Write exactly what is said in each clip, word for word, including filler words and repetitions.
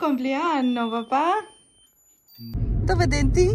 compleanno, papà. Dove denti?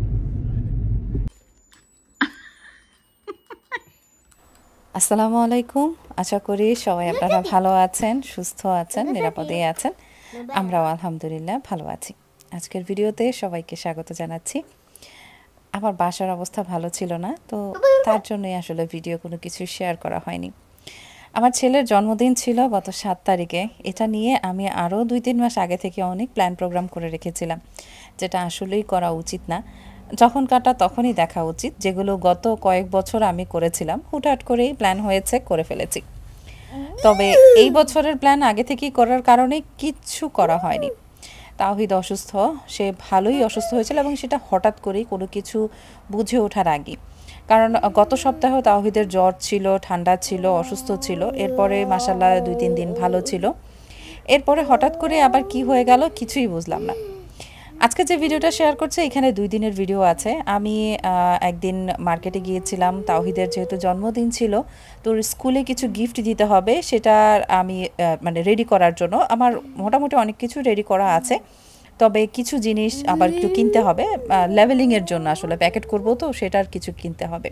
আসসালামু আলাইকুম, আশা করি সবাই আপনারা ভালো আছেন, সুস্থ আছেন, নিরাপদে আছেন। আমরাও আলহামদুলিল্লাহ ভালো আছি। আজকের ভিডিওতে সবাইকে স্বাগত জানাচ্ছি। আমার বাসার অবস্থা ভালো ছিল না, তো তার জন্যই আসলে ভিডিও কোনো কিছু শেয়ার করা হয়নি। আমার ছেলের জন্মদিন ছিল গত সাত তারিখে। এটা নিয়ে আমি আরও দুই তিন মাস আগে থেকে অনেক প্ল্যান প্রোগ্রাম করে রেখেছিলাম, যেটা আসলেই করা উচিত না। যখন কাটা তখনই দেখা উচিত, যেগুলো গত কয়েক বছর আমি করেছিলাম হুটহাট করেই প্ল্যান হয়েছে, করে ফেলেছি। তবে এই বছরের প্ল্যান আগে থেকেই করার কারণে কিচ্ছু করা হয়নি। তাওহিদ অসুস্থ, সে ভালোই অসুস্থ হয়েছিল এবং সেটা হঠাৎ করেই কোনো কিছু বুঝে ওঠার আগে। কারণ গত সপ্তাহ তাওহিদের জ্বর ছিল, ঠান্ডা ছিল, অসুস্থ ছিল। এরপরে মাশাআল্লাহ দুই তিন দিন ভালো ছিল। এরপরে হঠাৎ করে আবার কি হয়ে গেল কিছুই বুঝলাম না। আজকে যে ভিডিওটা শেয়ার করছে এখানে দুই দিনের ভিডিও আছে। আমি একদিন মার্কেটে গিয়েছিলাম, তাওহিদের যেহেতু জন্মদিন ছিল, তোর স্কুলে কিছু গিফট দিতে হবে, সেটা আমি মানে রেডি করার জন্য। আমার মোটামুটি অনেক কিছু রেডি করা আছে, তবে কিছু জিনিস আবার একটু কিনতে হবে লেভেলিংয়ের জন্য। আসলে প্যাকেট করবো তো, সেটার কিছু কিনতে হবে।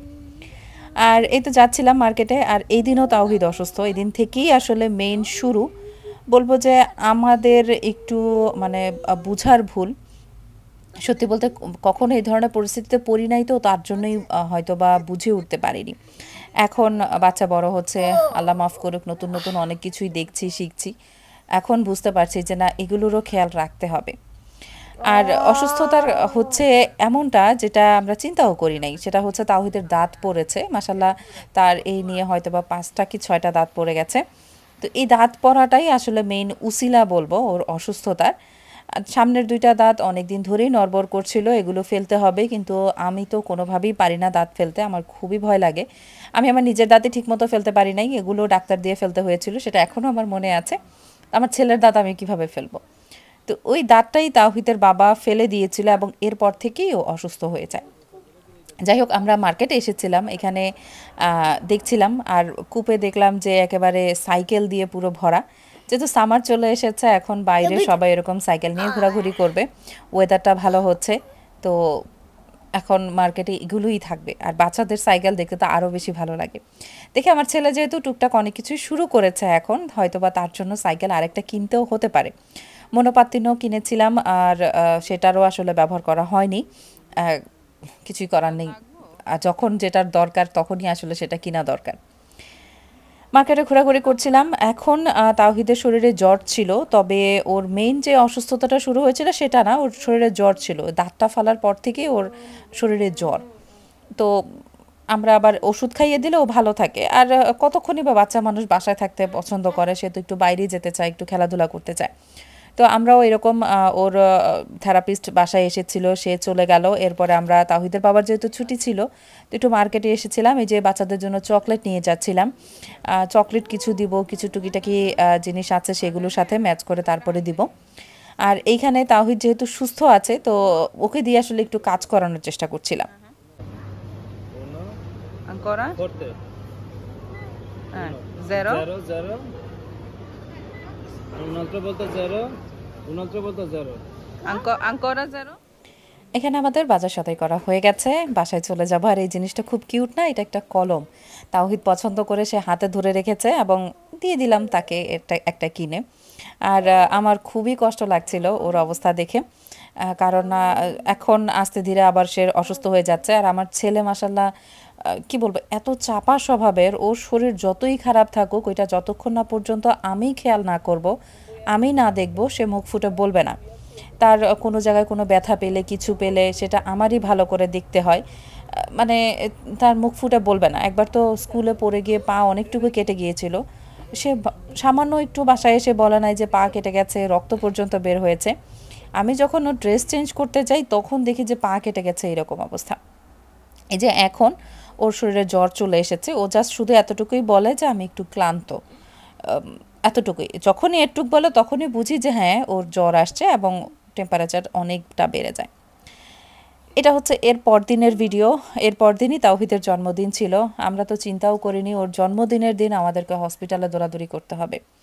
আর এই তো যাচ্ছিলাম মার্কেটে, আর এই দিনও তাওহিদ অসুস্থ। এই দিন থেকেই আসলে মেইন শুরু। বলবো যে আমাদের একটু মানে বুঝার ভুল। সত্যি বলতে কখনো এই ধরনের পরিস্থিতিতে পড়ি নাই, তো তার জন্যই হয়তো বা বুঝে উঠতে পারিনি। এখন বাচ্চা বড় হচ্ছে, আল্লাহ মাফ করুক, নতুন নতুন অনেক কিছুই দেখছি, শিখছি। এখন বুঝতে পারছি যে না, এগুলোরও খেয়াল রাখতে হবে। আর অসুস্থতার হচ্ছে এমনটা যেটা আমরা চিন্তাও করি নাই, সেটা হচ্ছে তাওহিদের দাঁত পড়েছে। মাশাল্লাহ তার এই নিয়ে হয়তো বা পাঁচটা কি ছয়টা দাঁত পড়ে গেছে। তো এই দাঁত পড়াটাই আসলে মেইন উসিলা বলবো ওর অসুস্থতার। সামনের দুইটা দাঁত অনেক দিন ধরেই নড়বড় করছিল, এগুলো ফেলতে হবে, কিন্তু আমি তো কোনোভাবেই পারি না দাঁত ফেলতে, আমার খুবই ভয় লাগে। আমি আমার নিজের দাঁতে ঠিকমতো ফেলতে পারি নাই, এগুলো ডাক্তার দিয়ে ফেলতে হয়েছিল, সেটা এখনও আমার মনে আছে। আমার ছেলের দাঁত আমি কিভাবে ফেলবো? তো ওই দাঁতটাই তাওহিদের বাবা ফেলে দিয়েছিল এবং এরপর থেকেই ও অসুস্থ হয়ে যায়। যাই হোক, আমরা মার্কেটে এসেছিলাম, এখানে দেখছিলাম আর কূপে দেখলাম যে একেবারে সাইকেল দিয়ে পুরো ভরা। যেহেতু সামার চলে এসেছে, এখন বাইরে সবাই এরকম সাইকেল নিয়ে ঘোরাঘুরি করবে, ওয়েদারটা ভালো হচ্ছে, তো এখন মার্কেটে এগুলোই থাকবে। আর বাচ্চাদের সাইকেল দেখতে তো আরও বেশি ভালো লাগে। দেখে আমার ছেলে যেহেতু টুকটাক অনেক কিছুই শুরু করেছে এখন, হয়তো বা তার জন্য সাইকেল আরেকটা কিনতেও হতে পারে। মনোপাত্তিনও কিনেছিলাম, আর সেটারও আসলে ব্যবহার করা হয়নি, কিছুই করার নেই। যখন যেটার দরকার তখনই আসলে সেটা কিনা দরকার। মার্কেটে ঘোরাঘুরি করছিলাম। এখন তাওহিদের শরীরে জ্বর ছিল, তবে ওর মেইন যে অসুস্থতাটা শুরু হয়েছিল সেটা না, ওর শরীরে জ্বর ছিল। দাঁতটা ফালার পর থেকেই ওর শরীরে জ্বর। তো আমরা আবার ওষুধ খাইয়ে দিলে ও ভালো থাকে। আর কতক্ষণই বা বাচ্চা মানুষ বাসায় থাকতে পছন্দ করে, সে তো একটু বাইরে যেতে চায়, একটু খেলাধুলা করতে চায়। তো আমরাও এরকম, ওর থেরাপিস্ট বাসায় এসেছিল, সে চলে গেল। এরপরে আমরা তাওহিদের বাবার যেহেতু ছুটি ছিল, তো একটু মার্কেটে এসেছিলাম। এই যে বাচ্চাদের জন্য চকলেট নিয়ে যাচ্ছিলাম, চকলেট কিছু দিব, কিছু টুকিটাকি জিনিস আছে সেগুলোর সাথে ম্যাচ করে তারপরে দিব। আর এইখানে তাওহিদ যেহেতু সুস্থ আছে, তো ওকে দিয়ে আসলে একটু কাজ করানোর চেষ্টা করছিলাম। Ancora? Forte. Eh, zero. Zero, zero. Un'altra volta zero. Un'altra volta zero. Anco- ancora zero. এখানে আমাদের বাজার সদাই করা হয়ে গেছে, বাসায় চলে যাব। আর এই জিনিসটা খুব কিউট না? এটা একটা কলম, তাওহিদ পছন্দ করে সে হাতে ধরে রেখেছে এবং দিয়ে দিলাম তাকে একটা একটা কিনে। আর আমার খুবই কষ্ট লাগছিল ওর অবস্থা দেখে, কারণ এখন আস্তে ধীরে আবার সে অসুস্থ হয়ে যাচ্ছে। আর আমার ছেলে মাশাল্লাহ কি বলবো, এত চাপা স্বভাবের, ওর শরীর যতই খারাপ থাকুক, ওইটা যতক্ষণ না পর্যন্ত আমি খেয়াল না করব, আমি না দেখব, সে মুখ ফুটে বলবে না। তার কোনো জায়গায় কোনো ব্যথা পেলে, কিছু পেলে, সেটা আমারই ভালো করে দেখতে হয়, মানে তার মুখ ফুটে বলবে না। একবার তো স্কুলে পড়ে গিয়ে পা অনেকটুকু কেটে গিয়েছিল, সে সামান্য একটু বাসায় এসে বলে নাই যে পা কেটে গেছে, রক্ত পর্যন্ত বের হয়েছে। আমি যখন ও ড্রেস চেঞ্জ করতে যাই তখন দেখি যে পা কেটে গেছে, এরকম অবস্থা। এই যে এখন ওর শরীরে জ্বর চলে এসেছে, ও জাস্ট শুধু এতটুকুই বলে যে আমি একটু ক্লান্ত, এতটুকুই। যখনই এটুক বলে তখনই বুঝি যে হ্যাঁ ওর জ্বর আসছে এবং টেম্পারেচার অনেকটা বেড়ে যায়। এটা হচ্ছে এর পরদিনের ভিডিও। এর পরদিনই তাওহিদের জন্মদিন ছিল। আমরা তো চিন্তাও করিনি ওর জন্মদিনের দিন আমাদেরকে হসপিটালে দৌড়াদৌড়ি করতে হবে।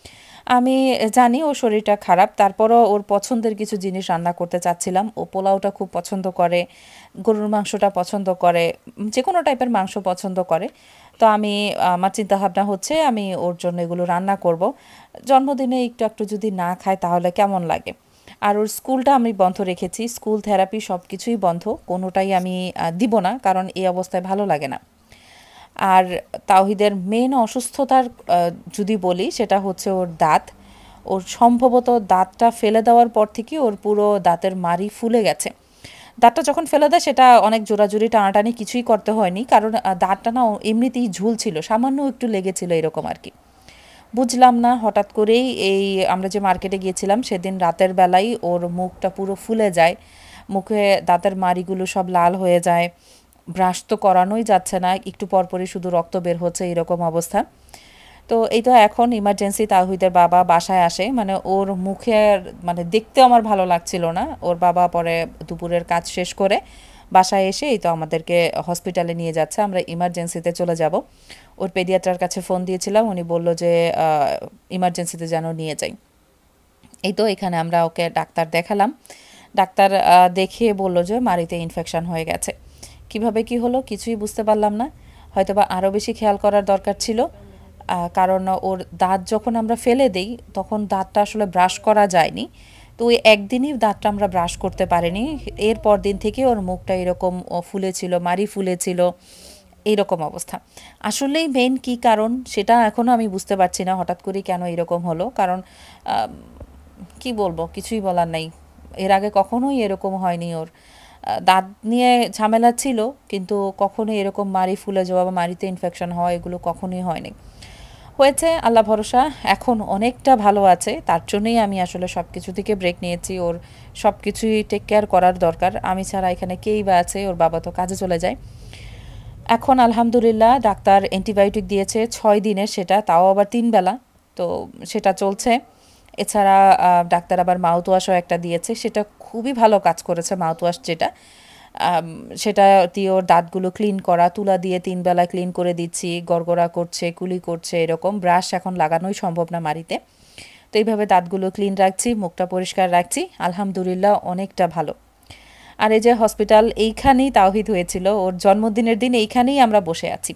আমি জানি ওর শরীরটা খারাপ, তারপরও ওর পছন্দের কিছু জিনিস রান্না করতে চাচ্ছিলাম। ও পোলাওটা খুব পছন্দ করে, গরুর মাংসটা পছন্দ করে, যে কোনো টাইপের মাংস পছন্দ করে। তো আমি আমার চিন্তাভাবনা হচ্ছে আমি ওর জন্য এগুলো রান্না করব। জন্মদিনে একটু একটু যদি না খায় তাহলে কেমন লাগে। আর ওর স্কুলটা আমি বন্ধ রেখেছি, স্কুল থেরাপি সব কিছুই বন্ধ, কোনোটাই আমি দিব না, কারণ এই অবস্থায় ভালো লাগে না। আর তাওহিদের মেন অসুস্থতার যদি বলি সেটা হচ্ছে ওর দাঁত। ওর সম্ভবত দাঁতটা ফেলে দেওয়ার পর থেকে ওর পুরো দাঁতের মাড়ি ফুলে গেছে। দাঁতটা যখন ফেলে দেয় সেটা অনেক জোরাজুরি টানাটানি কিছুই করতে হয়নি, কারণ দাঁতটা না এমনিতেই ঝুল ছিল, সামান্য একটু লেগেছিল এরকম আর কি। বুঝলাম না, হঠাৎ করেই এই আমরা যে মার্কেটে গিয়েছিলাম সেদিন রাতের বেলায় ওর মুখটা পুরো ফুলে যায়, মুখে দাঁতের মাড়িগুলো সব লাল হয়ে যায়, ব্রাশ তো করানোই যাচ্ছে না, একটু পরপরই শুধু রক্ত বের হচ্ছে এরকম অবস্থা। তো এই তো এখন ইমার্জেন্সি তাওহিদের বাবা বাসায় আসে, মানে ওর মুখের মানে দেখতে আমার ভালো লাগছিল না। ওর বাবা পরে দুপুরের কাজ শেষ করে বাসায় এসে এই তো আমাদেরকে হসপিটালে নিয়ে যাচ্ছে, আমরা ইমার্জেন্সিতে চলে যাব। ওর পেডিয়াট্রার কাছে ফোন দিয়েছিলাম, উনি বলল যে ইমার্জেন্সিতে যেন নিয়ে যাই। এই তো এখানে আমরা ওকে ডাক্তার দেখালাম, ডাক্তার দেখে বলল যে মাড়িতে ইনফেকশন হয়ে গেছে। কিভাবে কি হলো কিছুই বুঝতে পারলাম না, হয়তোবা আরও বেশি খেয়াল করার দরকার ছিল। কারণ ওর দাঁত যখন আমরা ফেলে দিই তখন দাঁতটা আসলে ব্রাশ করা যায়নি, তো ওই একদিনই দাঁতটা আমরা ব্রাশ করতে পারিনি। এরপর দিন থেকে ওর মুখটা এরকম ফুলেছিল, মাড়ি ফুলেছিল, এইরকম অবস্থা। আসলেই মেন কী কারণ সেটা এখনও আমি বুঝতে পারছি না, হঠাৎ করে কেন এরকম হলো। কারণ কি বলবো, কিছুই বলার নেই, এর আগে কখনোই এরকম হয়নি। ওর দাঁত নিয়ে ঝামেলা ছিল, কিন্তু কখনোই এরকম মাড়ি ফুলে যাওয়া বা মাড়িতে ইনফেকশন হওয়া এগুলো কখনোই হয়নি। হয়েছে আল্লাহ ভরসা, এখন অনেকটা ভালো আছে, তার জন্যই আমি আসলে সব কিছু থেকে ব্রেক নিয়েছি। ওর সব কিছুই টেক কেয়ার করার দরকার, আমি ছাড়া এখানে কেই বা আছে, ওর বাবা তো কাজে চলে যায়। এখন আলহামদুলিল্লাহ ডাক্তার অ্যান্টিবায়োটিক দিয়েছে ছয় দিনের, সেটা তাও আবার তিন বেলা, তো সেটা চলছে। এছাড়া ডাক্তার আবার মাউথ ওয়াশও একটা দিয়েছে, সেটা খুবই ভালো কাজ করেছে মাউথ ওয়াশ যেটা, সেটা দিয়ে ওর দাঁতগুলো ক্লিন করা, তুলা দিয়ে তিন বেলা ক্লিন করে দিচ্ছি, গড়গড়া করছে, কুলি করছে এরকম। ব্রাশ এখন লাগানোই সম্ভব না মাড়িতে, তো এইভাবে দাঁতগুলো ক্লিন রাখছি, মুখটা পরিষ্কার রাখছি, আলহামদুলিল্লাহ অনেকটা ভালো। আর এই যে হসপিটাল এইখানেই তাওহিদ হয়েছিল, ওর জন্মদিনের দিন এইখানেই আমরা বসে আছি।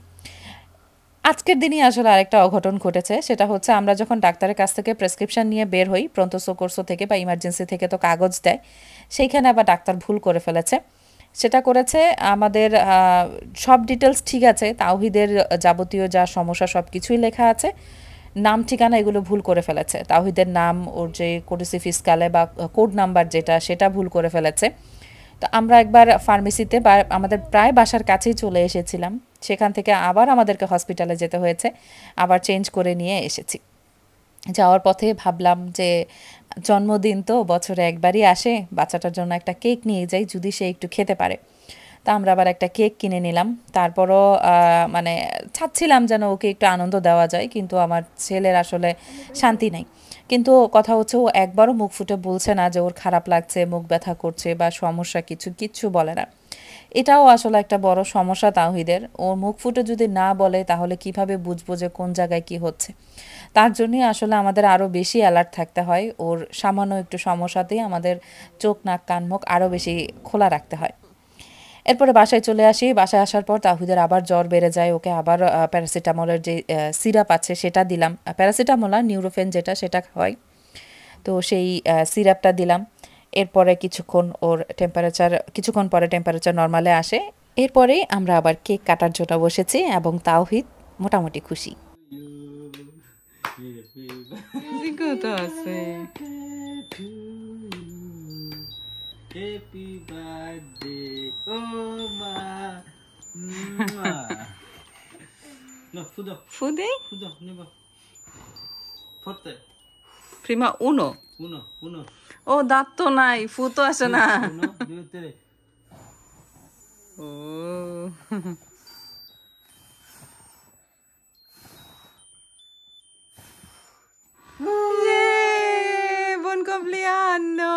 আজকের দিনই আসলে আরেকটা অঘটন ঘটেছে, সেটা হচ্ছে আমরা যখন ডাক্তারের কাছ থেকে প্রেসক্রিপশন নিয়ে বের হই প্রন্তোসো কোর্সো থেকে বা ইমার্জেন্সি থেকে তো কাগজ দেয়, সেইখানে আবার ডাক্তার ভুল করে ফেলেছে। সেটা করেছে আমাদের সব ডিটেলস ঠিক আছে, তাওহিদের যাবতীয় যা সমস্যা সব কিছুই লেখা আছে, নাম ঠিকানা এগুলো ভুল করে ফেলেছে। তাওহিদের নাম, ওর যে কোডিসি ফিসকালে বা কোড নাম্বার যেটা সেটা ভুল করে ফেলেছে। তো আমরা একবার ফার্মেসিতে বা আমাদের প্রায় বাসার কাছেই চলে এসেছিলাম, সেখান থেকে আবার আমাদেরকে হসপিটালে যেতে হয়েছে, আবার চেঞ্জ করে নিয়ে এসেছি। যাওয়ার পথে ভাবলাম যে জন্মদিন তো বছরে একবারই আসে, বাচ্চাটার জন্য একটা কেক নিয়ে যাই, যদি সে একটু খেতে পারে। তা আমরা আবার একটা কেক কিনে নিলাম। তারপরও মানে চাচ্ছিলাম যেন ওকে একটু আনন্দ দেওয়া যায়, কিন্তু আমার ছেলের আসলে শান্তি নেই। কিন্তু কথা হচ্ছে ও একবারও মুখ ফুটে বলছে না যে ওর খারাপ লাগছে, মুখ ব্যথা করছে বা সমস্যা কিছু কিচ্ছু বলে না। এটাও আসলে একটা বড় সমস্যা তাওহিদের, ওর মুখ ফুটে যদি না বলে তাহলে কিভাবে বুঝবো যে কোন জায়গায় কি হচ্ছে। তার জন্যই আসলে আমাদের আরও বেশি অ্যালার্ট থাকতে হয়, ওর সামান্য একটু সমস্যাতেই আমাদের চোখ নাক কান মুখ আরও বেশি খোলা রাখতে হয়। এরপরে বাসায় চলে আসি, বাসায় আসার পর তাওহিদের আবার জ্বর বেড়ে যায়, ওকে আবার প্যারাসিটামলের যে সিরাপ আছে সেটা দিলাম, প্যারাসিটামল আর নিউরোফেন যেটা সেটা হয়, তো সেই সিরাপটা দিলাম। এরপরে কিছুক্ষণ ওর টেম্পারেচার কিছুক্ষণ পরে টেম্পারেচার নর্মালে আসে, এরপরেই আমরা আবার কেক কাটার জন্য বসেছি এবং তাওহিদ মোটামুটি খুশি। তো আছে Happy birthday, oh ma. No, fudo. Fude? Fudo, nebo. Forte. Prima uno. Uno, uno. Oh, দাঁত তো নাই, ফু তো আসে না। Uno, due, tre. Oh. Yeah, buon compleanno.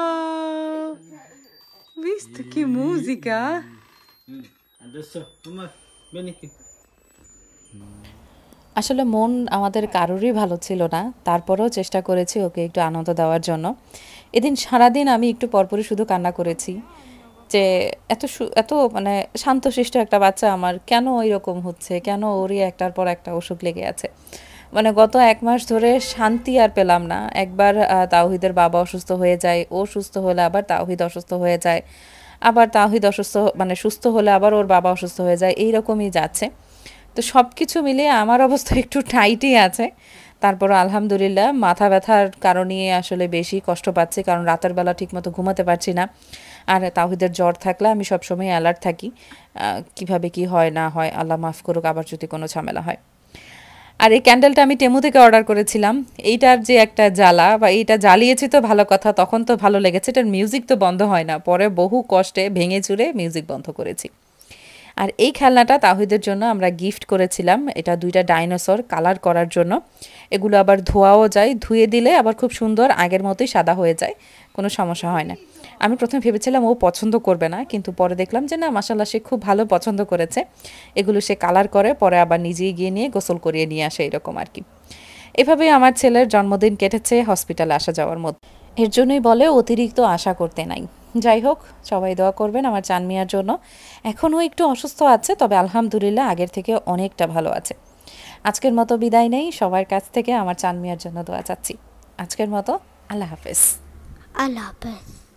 Visto che musica? Adesso, Omar, vieni qui. আসলে মন আমাদের কারোরই ভালো ছিল না, তারপরেও চেষ্টা করেছি ওকে একটু আনন্দ দেওয়ার জন্য। এদিন সারাদিন আমি একটু পরপরই শুধু কান্না করেছি যে এত সু- এত মানে শান্তশিষ্ট একটা বাচ্চা আমার কেন এরকম হচ্ছে, কেন ওরই একটার পর একটা অসুখ লেগে আছে। মানে গত এক মাস ধরে শান্তি আর পেলাম না। একবার আহ, তাওহিদের বাবা অসুস্থ হয়ে যায়, ও সুস্থ হলে আবার তাওহিদ অসুস্থ হয়ে যায়, আবার তাওহিদ অসুস্থ মানে সুস্থ হলে আবার ওর বাবা অসুস্থ হয়ে যায়, এইরকমই যাচ্ছে। তো সব কিছু মিলিয়ে আমার অবস্থা একটু টাইটই আছে। তারপর আলহামদুলিল্লাহ মাথা ব্যথার কারণে আসলে বেশি কষ্ট পাচ্ছি, কারণ রাতের বেলা ঠিকমতো ঘুমাতে পারছি না। আর তাওহিদের জ্বর থাকলে আমি সবসময় অ্যালার্ট থাকি, আহ, কিভাবে কি হয় না হয়, আল্লাহ মাফ করুক আবার যদি কোনো ঝামেলা হয়। আর এই ক্যান্ডেলটা আমি টেমু থেকে অর্ডার করেছিলাম। এইটার যে একটা জ্বালা, বা এইটা জ্বালিয়েছি তো ভালো কথা, তখন তো ভালো লেগেছে, এটার মিউজিক তো বন্ধ হয় না, পরে বহু কষ্টে ভেঙে চুরে মিউজিক বন্ধ করেছি। আর এই খেলনাটা তাহিদের জন্য আমরা গিফট করেছিলাম, এটা দুইটা ডাইনোসর কালার করার জন্য। এগুলো আবার ধোয়াও যায়, ধুয়ে দিলে আবার খুব সুন্দর আগের মতোই সাদা হয়ে যায়, কোনো সমস্যা হয় না। আমি প্রথমে ভেবেছিলাম ও পছন্দ করবে না, কিন্তু পরে দেখলাম যে না, মাশাল্লাহ সে খুব ভালো পছন্দ করেছে। এগুলো সে কালার করে, পরে আবার নিজেই গিয়ে নিয়ে গোসল করিয়ে নিয়ে আসে, এরকম আর কি। এভাবেই আমার ছেলের জন্মদিন কেটেছে হসপিটালে আসা যাওয়ার মধ্যে। এর জন্যই বলে অতিরিক্ত আশা করতে নাই। যাই হোক, সবাই দোয়া করবেন আমার চান মিয়ার জন্য। এখনও একটু অসুস্থ আছে, তবে আলহামদুলিল্লাহ আগের থেকে অনেকটা ভালো আছে। আজকের মতো বিদায় নেই, সবার কাছ থেকে আমার চান মিয়ার জন্য দোয়া চাচ্ছি। আজকের মতো আল্লাহ হাফেজ। আল্লাহ হাফেজ।